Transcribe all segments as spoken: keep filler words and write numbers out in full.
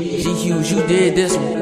G Q's, you did this one.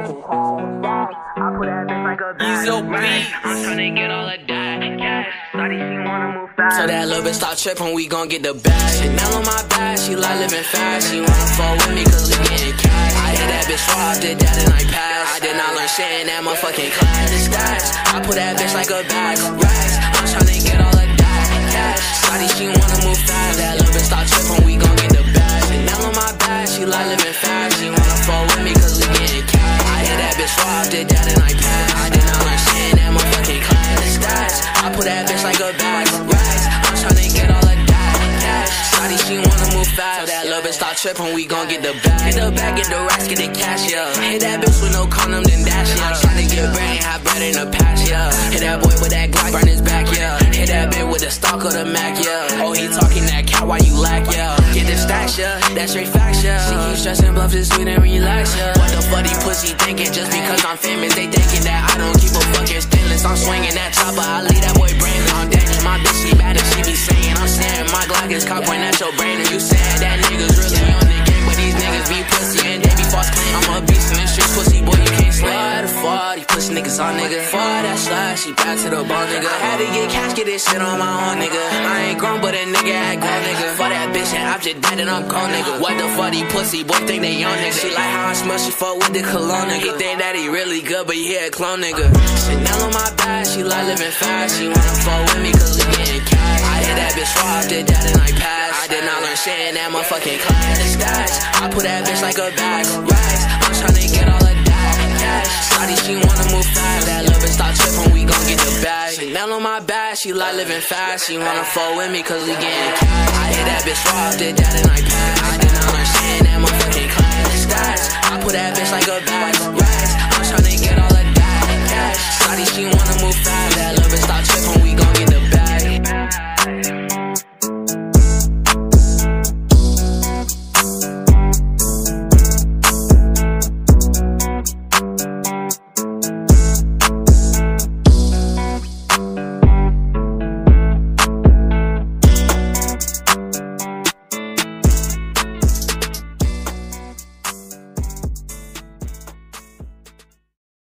So that little bitch stop trippin', we gon' get the bag. Chanel on my back, she like living fast. She wanna fall with me cause we getting cash. I hit that bitch raw, did that and I passed. I did not learn shit in that motherfucking class. It's stats, I put that bitch like a bag. Racks, I'm tryna get all of that cash. Shawty, she wanna move fast. That little bitch stop trippin', we gon' get the bag. Chanel on my back, she like living fast. She wanna fall with me cause we getting cash. I hit that bitch raw, did that and I passed. I did not learn shit in that motherfucking class. It's stats, I put that bitch like a bag. Racks, I'm tryna get all of that cash. Shawty, she wanna move fast. So that little bitch stop trippin', we gon' get the bag. Get the bag, get the racks, get the cash, yeah. Hit that bitch with no condom, then dash, yeah. I'm tryna get brain, have bread in the patch, yeah. Hit that boy with that Glock, burn his back, yeah. Hit that bitch with the stock of the Mac, yeah. Oh, he talking that cat, why you lack, yeah. Get the stacks, yeah, that's straight facts, yeah. She keep stressing, bluff this sweet and relax, yeah. What the fuck these pussy thinking? Just because I'm famous, they thinking that I don't keep a fucking stainless. I'm swinging that chopper, I leave that boy brainless. I'm dangerous, my bitch, she bad and she be saying I'm saying my Glock is cock point at your brain. And you saying that niggas really on the game, but these niggas be pussy and they be false claim. I'm a beast in the streets, pussy boy, you can't slay. Why the fuck these pussy niggas on, nigga? Fuck that slide, she back to the bone, nigga. I had to get cash, get this shit on my own, nigga. I ain't grown, but a nigga act grown, nigga. Fuck that bitch and I'm just dead and I'm cold, nigga. What the fuck these pussy boy think they on, nigga? She like how I smell, she fuck with the cologne, nigga. He think that he really good, but he a clone, nigga. Chanel on my back, she like living fast. She wanna fuck with me cause we getting cash. I hit that bitch raw, did that and I passed. I did not learn shit in that motherfucking class. It's stats, I put that bitch like a bag. Racks, I'm tryna get all of that cash. Shawty, she wanna move fast. That little bitch stop trippin', we gon' get the bag. Chanel on my back, she like living fast. She wanna fuck with me cause we getting cash. I hit that bitch raw, did that and I passed.